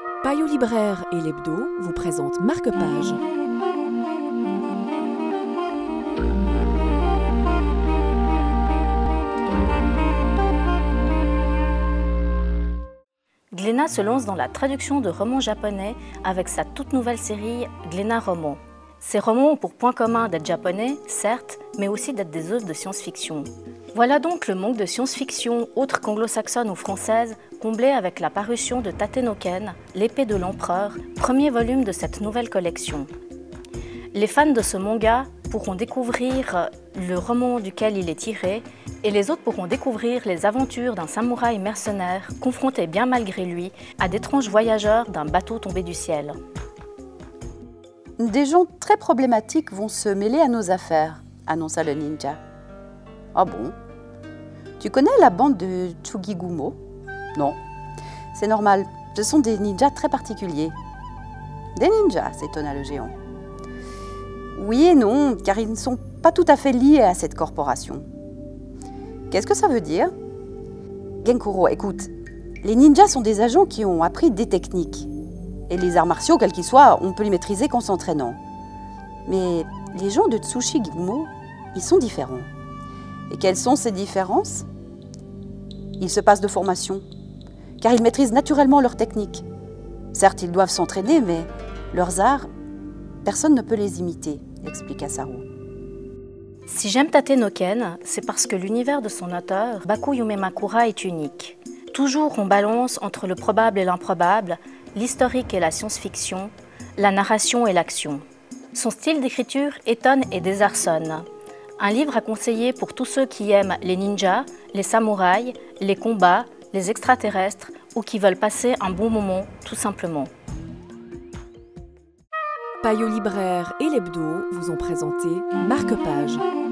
Payot Libraire et l'Hebdo vous présentent Marque-Page. Glénat se lance dans la traduction de romans japonais avec sa toute nouvelle série Glénat Romans. Ces romans ont pour point commun d'être japonais, certes, mais aussi d'être des œuvres de science-fiction. Voilà donc le manque de science-fiction, autre qu'anglo-saxonne ou française, comblé avec la parution de Tate no Ken, l'épée de l'empereur, premier volume de cette nouvelle collection. Les fans de ce manga pourront découvrir le roman duquel il est tiré, et les autres pourront découvrir les aventures d'un samouraï mercenaire confronté bien malgré lui à d'étranges voyageurs d'un bateau tombé du ciel. Des gens très problématiques vont se mêler à nos affaires, annonça le ninja. Ah bon? Tu connais la bande de Tsugi-Gumo? Non, c'est normal, ce sont des ninjas très particuliers. Des ninjas, s'étonna le géant. Oui et non, car ils ne sont pas tout à fait liés à cette corporation. Qu'est-ce que ça veut dire? Genkuro, écoute, les ninjas sont des agents qui ont appris des techniques. Et les arts martiaux, quels qu'ils soient, on peut les maîtriser qu'en s'entraînant. Mais les gens de Tsushigumo, ils sont différents. Et quelles sont ces différences? Ils se passent de formation, car ils maîtrisent naturellement leurs techniques. Certes, ils doivent s'entraîner, mais leurs arts, personne ne peut les imiter, expliqua Saru. Si j'aime Tate no Ken, c'est parce que l'univers de son auteur, Baku Yumemakura, est unique. Toujours on balance entre le probable et l'improbable, l'historique et la science-fiction, la narration et l'action. Son style d'écriture étonne et désarçonne. Un livre à conseiller pour tous ceux qui aiment les ninjas, les samouraïs, les combats, les extraterrestres ou qui veulent passer un bon moment, tout simplement. Payot Libraire et l'Hebdo vous ont présenté Marque-Page.